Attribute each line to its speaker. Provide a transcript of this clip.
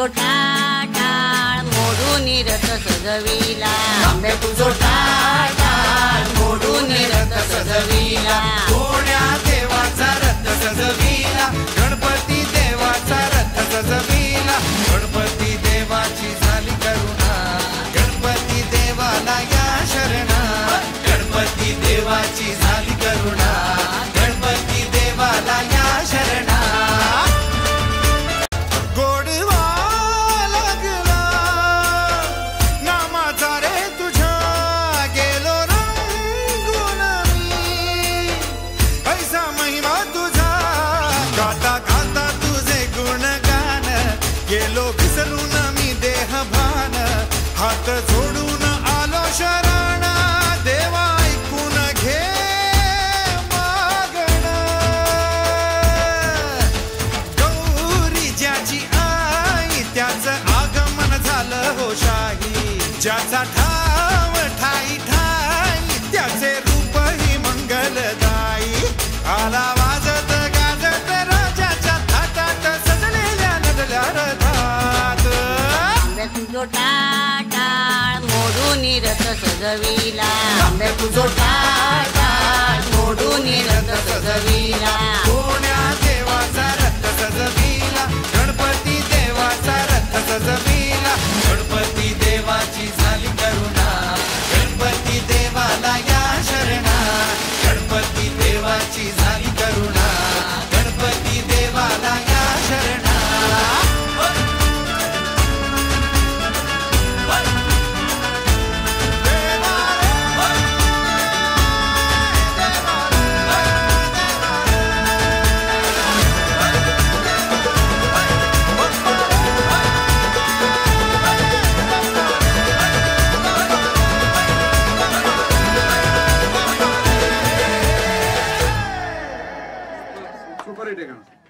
Speaker 1: तुझो टाळ मोडून रथ सजविला, आंबे तुझो टाळ मोडून रथ सजविला,
Speaker 2: कोण्या देवाचा रथ सजविला, गणपती देवाचा रथ सजविला, गणपती देवाची झाली करुणा, गणपती देवाला या शरणा, गणपती देवाची झाली करुणा, गणपती देवाला या शरणा। गोडवा लागला नामाचा रे तुझ्या, गेलो रंगून मी, ऐसा महिमा तुझा, गाता गाता तुझे गुणगान, गेलो विसरून मी देह भान, हात जोडून आलो शरण, देवा ऐकून घे मागण, गौरी ज्याची आई त्याचं आगमन झालं हो शाही, ज्याचा ठाव ठाई ठाई त्याचे रूप ही मंगलदायी, आला वाजत गाजत राजाच्या थाटात सजलेल्या नदल्या रथात,
Speaker 1: आंबे तुझो टाळ मोडून रथ सजविला, आंबे तुझो टाळ मोडून रथ सजविला,
Speaker 2: कोण्या देवाचा रथ सजविला, गणपती देवाचा रथ सजविला, गणपती देवाची झाली करुणा, गणपती देवाला या शरणा, गणपती देवाची झाली करुणा, गणपती देवाला या शरणा।
Speaker 3: सुपर हिट आहे गाणं.